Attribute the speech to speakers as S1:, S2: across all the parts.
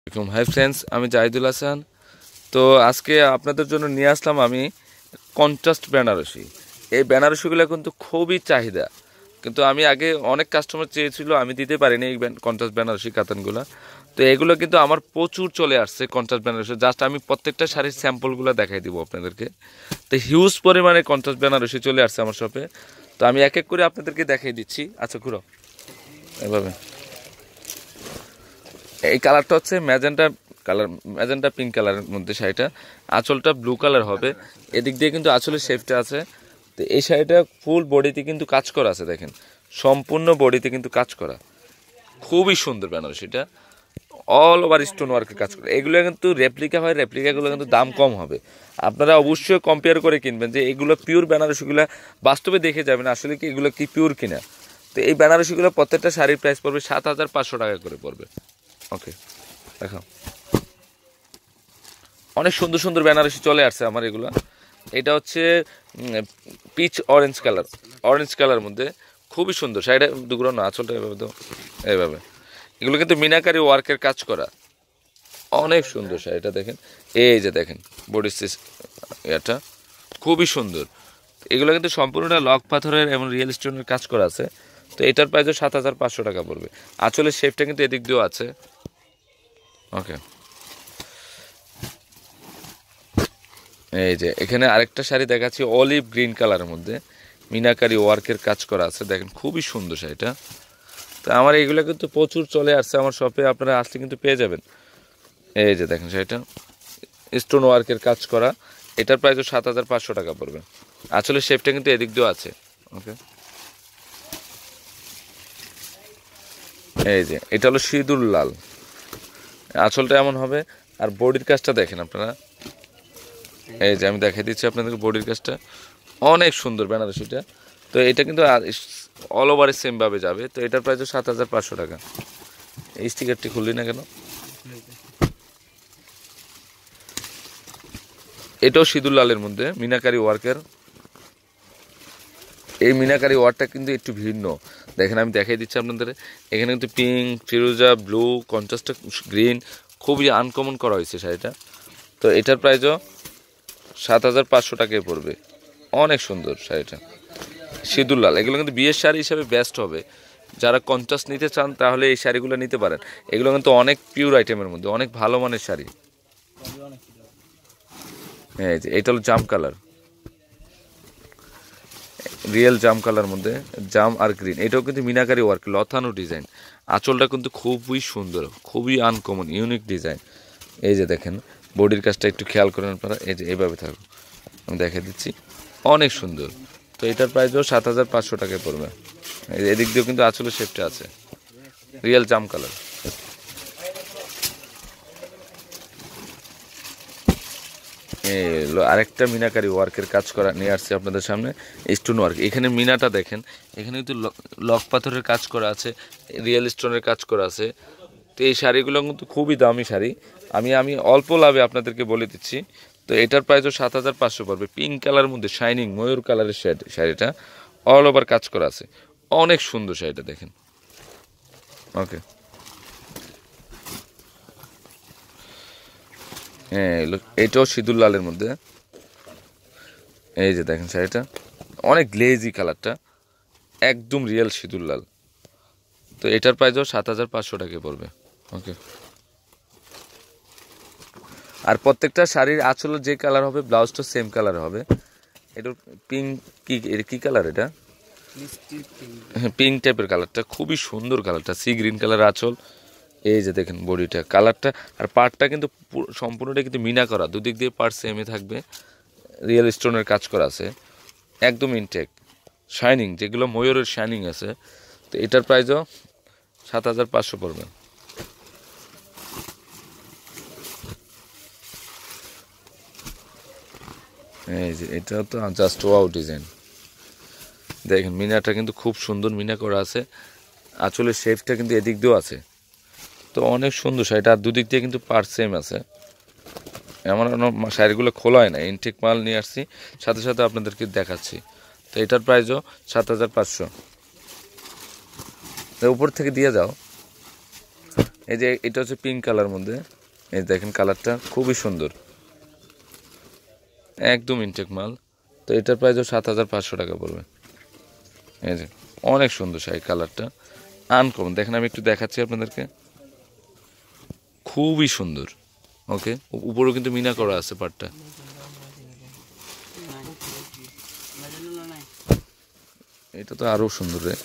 S1: Hi friends, আমি জাহিদুল হাসান। তো আজকে আপনাদের জন্য নিয়ে আসলাম আমি কন্ট্রাস্ট বেনারসি। এই বেনারসিগুলো কিন্তু খুবই চাহিদা, কিন্তু আমি আগে অনেক কাস্টমার চেয়েছিল, আমি দিতে পারিনি এই কন্ট্রাস্ট বেনারসি কাতানগুলো। তো এগুলো কিন্তু আমার প্রচুর চলে আসছে কন্ট্রাস্ট বেনারসি। জাস্ট আমি প্রত্যেকটা শাড়ির স্যাম্পলগুলো দেখাই দিব আপনাদেরকে। তো হিউজ পরিমাণে কন্ট্রাস্ট বেনারসি চলে আসছে আমার শপে। তো আমি এক এক করে আপনাদেরকে দেখাই দিচ্ছি। আচ্ছা ঘুরো এভাবে। এই কালারটা হচ্ছে ম্যাজেন্টা কালার, ম্যাজেন্টা পিঙ্ক কালারের মধ্যে শাড়িটা। আঁচলটা ব্লু কালার হবে, এদিক দিয়ে কিন্তু আঁচলের শেপটা আছে। তো এই শাড়িটা ফুল বডিতে কিন্তু কাজ করা আছে, দেখেন সম্পূর্ণ বডিতে কিন্তু কাজ করা, খুবই সুন্দর বেনারসিটা। অল ওভার স্টোন ওয়ার্কের কাজ করে। এগুলো কিন্তু রেপ্লিকা হয়, রেপ্লিকাগুলো কিন্তু দাম কম হবে। আপনারা অবশ্যই কম্পেয়ার করে কিনবেন যে এগুলো পিওর বেনারসিগুলো বাস্তবে দেখে যাবেন আসলে কি এগুলো কি পিওর কিনা। তো এই বেনারসিগুলো প্রত্যেকটা শাড়ির প্রাইস পড়বে 7,500 টাকা করে পড়বে। ওকে দেখাও, অনেক সুন্দর সুন্দর বেনারসি চলে আসছে আমার এগুলো। এটা হচ্ছে peach orange colour, orange colour মধ্যে খুবই সুন্দর শাড়িটা। দুগুলো না, আঁচলটা এভাবে তো এইভাবে। এগুলো কিন্তু মিনাকারি ওয়ার্কের কাজ করা, অনেক সুন্দর শাড়িটা দেখেন। এই যে দেখেন বডি এটা খুবই সুন্দর। এগুলো কিন্তু সম্পূর্ণটা লক পাথরের এবং রিয়েল স্টোনের কাজ করা আছে। তো এটার প্রাইসও 7,500 টাকা পড়বে। আঁচলের শেপটা কিন্তু এদিক দিয়েও আছে। ওকে, এই যে এখানে আরেকটা শাড়ি দেখাচ্ছি অলিভ গ্রিন কালারের মধ্যে মিনাকারি ওয়ার্কের কাজ করা আছে, দেখেন খুবই সুন্দর শাড়িটা। তো আমার এইগুলো কিন্তু প্রচুর চলে আসছে আমার শপে, আপনারা আসলে কিন্তু পেয়ে যাবেন। এই যে দেখেন শাড়িটা স্টোন ওয়ার্কের কাজ করা, এটার প্রাইসও 7,500 টাকা পড়বে। আসলে শেপটা কিন্তু এদিক দিয়েও আছে। ওকে, এই যে এটা হলো সিঁদুর লাল, আঁচলটা এমন হবে। আর বডির কাজটা দেখেন আপনারা, এই যে আমি দেখাই দিচ্ছি আপনাদেরকে বডির কাজটা অনেক সুন্দর বেনারসিটা। তো এটা কিন্তু অল ওভারে সেমভাবে যাবে। তো এটার প্রাইস 7,500 টাকা। এই স্টিকারটি খুললি না কেন? এটাও সিঁদুর লালের মধ্যে মিনাকারি ওয়ার্কের। এই মিনাকারি ওয়ার্কটা কিন্তু একটু ভিন্ন, দেখেন আমি দেখাই দিচ্ছি আপনাদের। এখানে কিন্তু পিঙ্ক, ফিরোজা, ব্লু, কন্ট্রাস্ট গ্রিন খুবই আনকমন করা হয়েছে শাড়িটা। তো এটার প্রাইসও 7,500 টাকায় পড়বে। অনেক সুন্দর শাড়িটা, সিঁদুর লাল। এগুলো কিন্তু বিয়ের শাড়ি হিসাবে বেস্ট হবে। যারা কন্ট্রাস্ট নিতে চান তাহলে এই শাড়িগুলো নিতে পারেন। এগুলো কিন্তু অনেক পিওর আইটেমের মধ্যে, অনেক ভালো মানের শাড়ি। হ্যাঁ, যে এটা হলো জাম কালার, রিয়েল জাম কালার মধ্যে জাম আর গ্রিন। এটাও কিন্তু মিনাকারি ওয়ার্ক, লথানো ডিজাইন। আঁচলটা কিন্তু খুবই সুন্দর, খুবই আনকমন ইউনিক ডিজাইন। এই যে দেখেন বডির কাজটা একটু খেয়াল করেন আপনারা, এই যে এইভাবে থাকুন, আমি দেখে দিচ্ছি, অনেক সুন্দর। তো এটার প্রাইসও 7,500 টাকায় পড়বে। এদিক দিয়েও কিন্তু আঁচলের শেপটা আছে, রিয়েল জাম কালার। আরেকটা মিনাকারি ওয়ার্কের কাজ করা নিয়ে আসছে আপনাদের সামনে, স্টোন ওয়ার্ক। এখানে মিনাটা দেখেন, এখানে কিন্তু লক পাথরের কাজ করা আছে, রিয়েল স্টোনের কাজ করা আছে। তো এই শাড়িগুলো কিন্তু খুবই দামি শাড়ি, আমি অল্প লাভে আপনাদেরকে বলে দিচ্ছি। তো এটার প্রাইসও 7,500 পড়বে। পিঙ্ক কালারের মধ্যে শাইনিং ময়ূর কালারের শাড়িটা, অল ওভার কাজ করা আছে, অনেক সুন্দর শাড়িটা দেখেন। ওকে, হ্যাঁ এটাও সিঁদুর লালের মধ্যে। এই যে দেখেন শাড়িটা অনেক গ্লেজি কালারটা, একদম রিয়েল সিঁদুর লাল। তো এটার প্রাইসও 7,500 টাকায় পড়বে। ওকে, আর প্রত্যেকটা শাড়ির আঁচলের যে কালার হবে ব্লাউজটা সেম কালার হবে। এটা পিঙ্ক, কি কালার এটা? হ্যাঁ, পিঙ্ক টাইপের কালারটা, খুবই সুন্দর কালারটা, সি গ্রিন কালার আঁচল। এই যে দেখেন বডিটা কালারটা, আর পার্টটা কিন্তু সম্পূর্ণটা কিন্তু মিনা করা, দুদিক দিয়ে পার্ট সেমই থাকবে, রিয়েল স্টোনের কাজ করা আছে, একদম ইনটেক শাইনিং, যেগুলো ময়ূরের শাইনিং আছে। তো এটার প্রাইসও 7,500 পড়বে। এই যে এটা তো জাস্ট ওয়াও ডিজাইন, দেখেন মিনাটা কিন্তু খুব সুন্দর মিনা করা আছে, আঁচলের শেপটা কিন্তু এদিক দিয়েও আছে। তো অনেক সুন্দর শাড়িটা, আর দুদিক দিয়ে কিন্তু পার্ট সেম আছে। এমন শাড়িগুলো খোলা হয় না, ইনটেক মাল নিয়ে আসছি, সাথে সাথে আপনাদেরকে দেখাচ্ছি। তো এটার প্রাইসও 7,500। উপর থেকে দিয়ে যাও। এই যে এটা হচ্ছে পিঙ্ক কালার মধ্যে, এই দেখেন কালারটা খুবই সুন্দর, একদম ইনটেক মাল। তো এটার প্রাইসও 7500 টাকা পড়বে। এই যে অনেক সুন্দর শাড়ি, কালারটা আনকমন। দেখেন আমি একটু দেখাচ্ছি আপনাদেরকে, খুবই সুন্দর। ওকে, উপরেও কিন্তু মিনা করা আছে পাটটা। এটা তো আরো সুন্দর রে,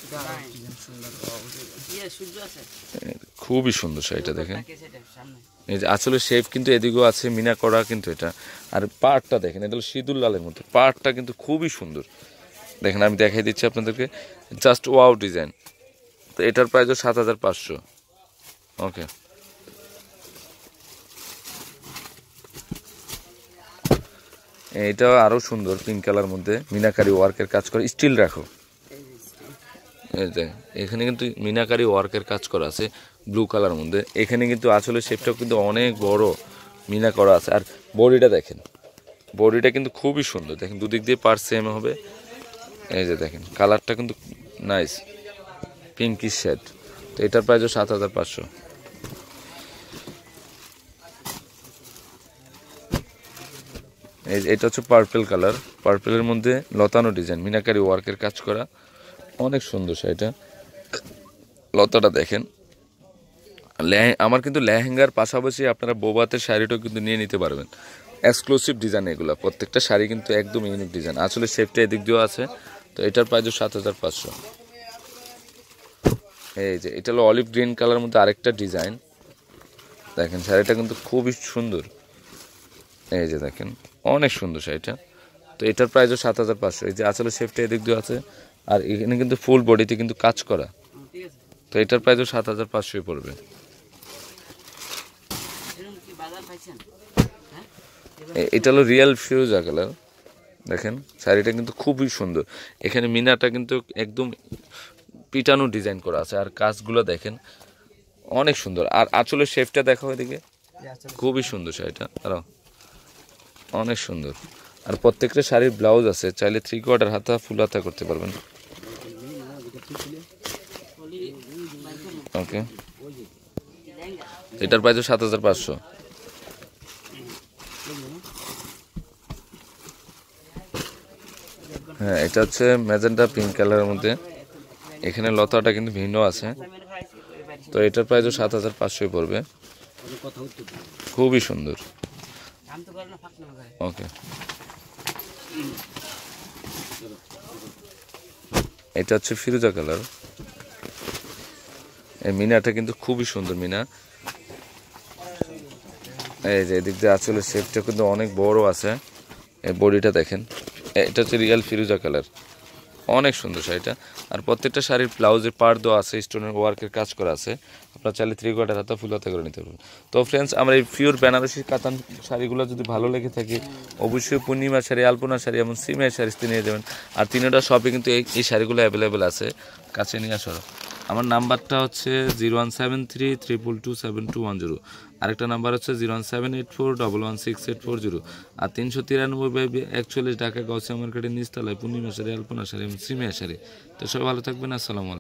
S1: খুবই সুন্দর শাড়িটা দেখেন। এই যে আসলে শেপ কিন্তু এদিকেও আছে মিনা করা কিন্তু এটা। আর পাটটা দেখেন, এটা হলো সিঁদুর লালের মধ্যে, পাটটা কিন্তু খুবই সুন্দর। দেখেন আমি দেখাই দিচ্ছি আপনাদেরকে, জাস্ট ওয়াও ডিজাইন। তো এটার প্রাইসও 7500। ওকে, এটা আরো সুন্দর, পিঙ্ক কালার মধ্যে মিনাকারি ওয়ার্কের কাজ করে, স্টিল রাখো। এই যে এখানে কিন্তু মিনাকারি ওয়ার্কের কাজ করা আছে ব্লু কালার মধ্যে। এখানে কিন্তু আসলে শেপটাও কিন্তু অনেক বড় মিনা করা আছে। আর বডিটা দেখেন, বডিটা কিন্তু খুবই সুন্দর। দেখেন দুদিক দিয়ে পার সেম হবে। এই যে দেখেন কালারটা কিন্তু নাইস, পিঙ্কিশ শেড। তো এটার প্রাইসও 7500। এটা হচ্ছে পার্পেল কালার, পার্পেলের মধ্যে লতানো ডিজাইন, মিনাকারি ওয়ার্কের কাজ করা, অনেক সুন্দর শাড়িটা। লতাটা দেখেন। আমার কিন্তু লেহেঙ্গার পাশাপাশি আপনারা বোবাতের শাড়িটাও কিন্তু নিয়ে নিতে পারবেন, এক্সক্লুসিভ ডিজাইন এগুলো। প্রত্যেকটা শাড়ি কিন্তু একদম ইউনিক ডিজাইন। আসলে শেপটা এদিক দিয়েও আছে। তো এটার প্রাইসও 7500। এই যে এটা হলো অলিভ গ্রিন কালার মধ্যে আরেকটা ডিজাইন। দেখেন শাড়িটা কিন্তু খুবই সুন্দর। এই যে দেখেন অনেক সুন্দর শাড়িটা। তো এটার প্রাইসও 7500। এই যে আসলে শেপটা এদিক দিয়ে আছে, আর এখানে কিন্তু ফুল বডিতে কিন্তু কাজ করা। তো এটার প্রাইসও 7500 পড়বে। এটা হলো রিয়েল ফিরোজা কালার। দেখেন শাড়িটা কিন্তু খুবই সুন্দর। এখানে মিনাটা কিন্তু একদম পিটানো ডিজাইন করা আছে, আর কাজগুলো দেখেন অনেক সুন্দর। আর আঁচলের শেপটা দেখো এদিকে, খুবই সুন্দর শাড়িটা, দাঁড়াও, অনেক সুন্দর। আর প্রত্যেকটা শাড়ির ব্লাউজ আছে, চাইলে 3/4 হাতা ফুল হাতা করতে পারবেন। ওকে, এটার প্রাইস 7500। হ্যাঁ, এটা হচ্ছে ম্যাজেন্টা পিঙ্ক কালারের মধ্যে, এখানে লতাটা কিন্তু ভিন্ন আছে। তো এটার প্রাইসও 7500 পড়বে, খুবই সুন্দর। ওকে, এটা হচ্ছে ফিরোজা কালার। এই মিনাটা কিন্তু খুবই সুন্দর মিনা। এই যে এদিক দিয়ে আসলে শেপটা কিন্তু অনেক বড় আছে। এই বডিটা দেখেন, এটা হচ্ছে রিয়েল ফিরোজা কালার, অনেক সুন্দর শাড়িটা। আর প্রত্যেকটা শাড়ির ব্লাউজের পাড় দেওয়া আছে, স্টোনের ওয়ার্কের কাজ করা আছে। আপনার চাইলে 3/4 হাতা ফুল হাতা করে নিতে পারবেন। তো ফ্রেন্ডস, আমরা এই পিওর বেনারসি কাতান শাড়িগুলো যদি ভালো লেগে থাকে, অবশ্যই পূর্ণিমা শাড়ি, আলপনা শাড়ি এবং সিমের শাড়িতে নিয়ে যাবেন। আর তিনটা শপে কিন্তু এই শাড়িগুলো অ্যাভেলেবেল আছে, কাছে নিয়ে আসো। আমার নাম্বারটা হচ্ছে 01733227210। আরেকটা নাম্বার হচ্ছে 01784116840। আর 393/41 ঢাকা গাউসিয়া মার্কেটের নিচতলায় পূর্ণিমা শাড়ি, আলপনা শাড়ি এবং সিমিয়া শাড়ি। তো সবাই ভালো থাকবেন, আসসালামু আলাইকুম।